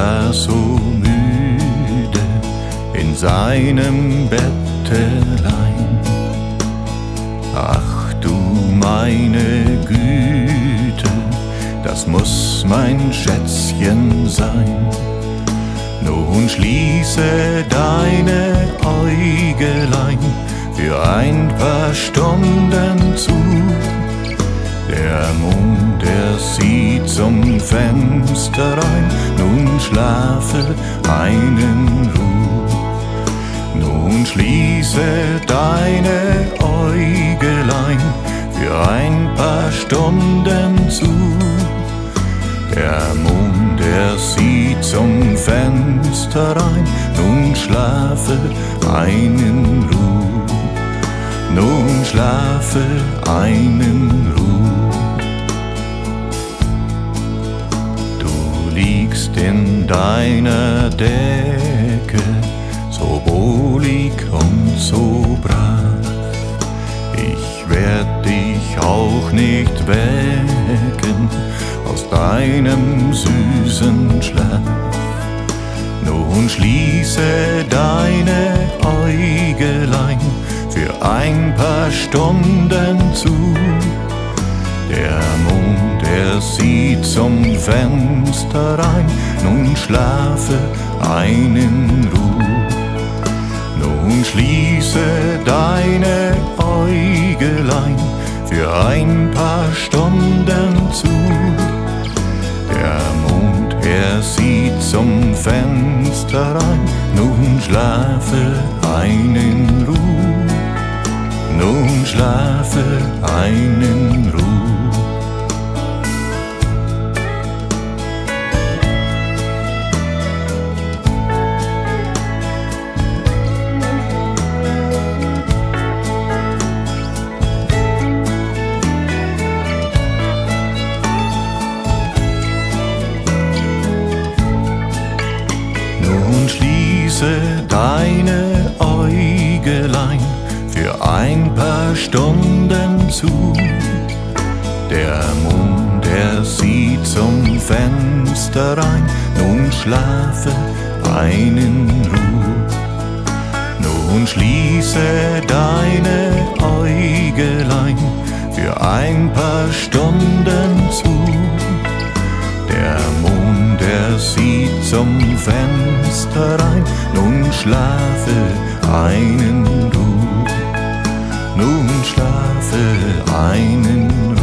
war so müde in seinem Bettelein. Ach du meine Güte, das muss mein Schätzchen sein. Nun schließe deine Äugelein für ein paar Stunden zu. Der Mond, der sieht zum Fenster rein, nun schlafe einen Ruh. Nun schließe deine Äugelein für ein paar Stunden zu. Der Mond, der sieht zum Fenster rein, nun schlafe einen Ruh. Nun schlafe einen Ruh. Du liegst in deiner Decke, so wohlig und so brav. Ich werd dich auch nicht wecken aus deinem süßen Schlaf. Nun schließe deine Äugelein für ein paar Stunden zu. Der Mond, der sieht zum Fenster rein, nun schlafe einen Ruh. Nun schließe deine Äugelein für ein paar Stunden zu. Der Mond, er sieht zum Fenster rein, nun schlafe einen Ruh. Nun schlafe einen Ruh. Nun schließe deine Äugelein für ein paar Stunden zu. Der Mond, der sieht zum Fenster rein, nun schlafe einen Ruh. Nun schließe deine Äugelein für ein paar Stunden zu. Der Mond, der sieht zum Fenster rein, nun schlafe einen Ruh. Nun schlafe einen Ruh.